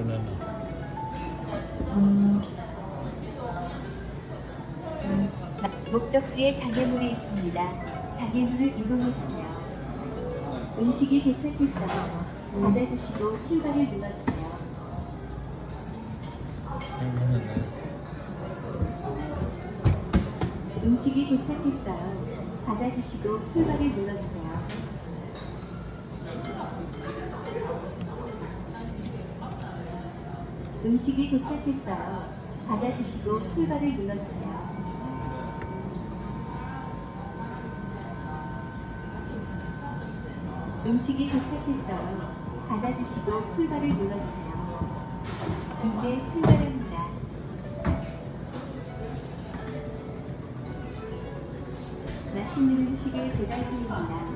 목적지에 장애물이 있습니다. 장애물을 이동해주세요. 음식이 도착했어요. 받아주시고 출발을 눌러주세요. 음식이 도착했어요. 받아주시고 출발을 눌러주세요. 음식이 도착했어요. 받아주시고 출발을 눌러주세요. 음식이 도착했어요. 받아주시고 출발을 눌러주세요. 이제 출발합니다. 맛있는 음식을 배달 중입니다.